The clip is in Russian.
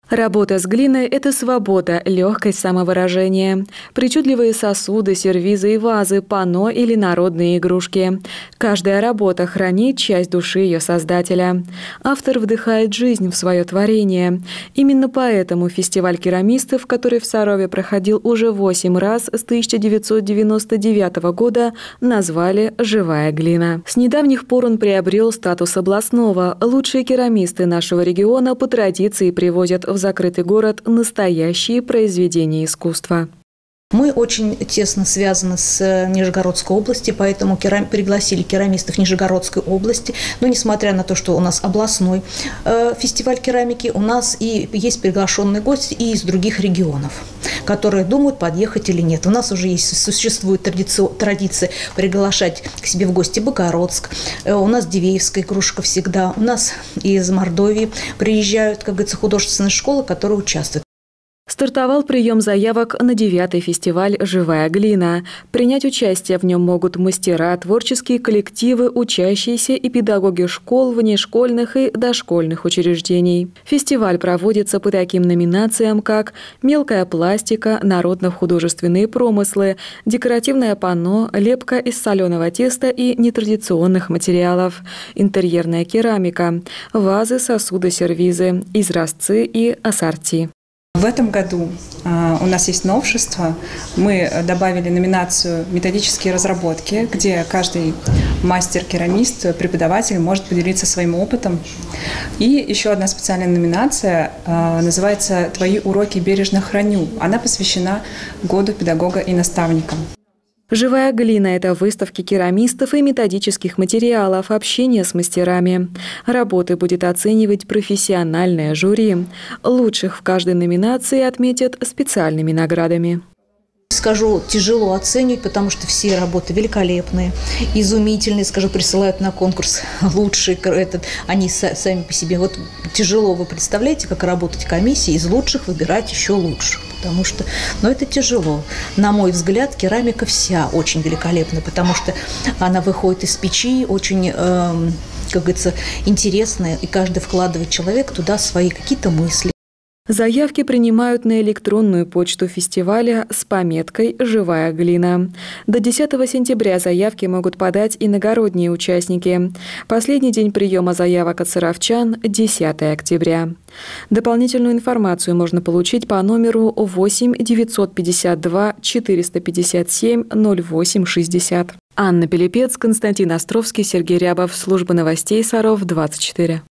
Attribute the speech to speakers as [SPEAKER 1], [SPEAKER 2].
[SPEAKER 1] Работа с глиной – это свобода, легкость самовыражения. Причудливые сосуды, сервизы и вазы, панно или народные игрушки. Каждая работа хранит часть души ее создателя. Автор вдыхает жизнь в свое творение. Именно поэтому фестиваль керамистов, который в Сарове проходил уже 8 раз с 1999 года, назвали «Живая глина». С недавних пор он приобрел статус областного. Лучшие керамисты нашего региона по традиции привозят в закрытый город настоящие произведения искусства.
[SPEAKER 2] Мы очень тесно связаны с Нижегородской областью, поэтому пригласили керамистов Нижегородской области. Но несмотря на то, что у нас областной фестиваль керамики, у нас и есть приглашенные гости и из других регионов, которые думают, подъехать или нет. У нас уже существует традиция приглашать к себе в гости Богородск. У нас Дивеевская кружка всегда. У нас из Мордовии приезжают, как говорится, художественные школы, которые участвуют.
[SPEAKER 1] Стартовал прием заявок на 9-й фестиваль «Живая глина». Принять участие в нем могут мастера, творческие коллективы, учащиеся и педагоги школ, внешкольных и дошкольных учреждений. Фестиваль проводится по таким номинациям, как мелкая пластика, народно-художественные промыслы, декоративное панно, лепка из соленого теста и нетрадиционных материалов, интерьерная керамика, вазы, сосуды, сервизы, изразцы и ассорти.
[SPEAKER 3] В этом году у нас есть новшество. Мы добавили номинацию «Методические разработки», где каждый мастер-керамист, преподаватель может поделиться своим опытом. И еще одна специальная номинация называется «Твои уроки бережно храню». Она посвящена году педагога и наставника.
[SPEAKER 1] «Живая глина» – это выставки керамистов и методических материалов, общение с мастерами. Работы будет оценивать профессиональное жюри. Лучших в каждой номинации отметят специальными наградами.
[SPEAKER 2] Скажу, тяжело оценивать, потому что все работы великолепные, изумительные, скажу, присылают на конкурс лучшие, они сами по себе. Вот тяжело, вы представляете, как работать в комиссии, из лучших выбирать еще лучше, потому что, это тяжело. На мой взгляд, керамика вся очень великолепна, потому что она выходит из печи, очень, как говорится, интересная, и каждый вкладывает человек туда свои какие-то мысли.
[SPEAKER 1] Заявки принимают на электронную почту фестиваля с пометкой «Живая глина». До 10 сентября заявки могут подать иногородние участники. Последний день приема заявок от саровчан – 10 октября. Дополнительную информацию можно получить по номеру 8 952 457 08 60. Анна Пилипец, Константин Островский, Сергей Рябов. Служба новостей Саров, 24.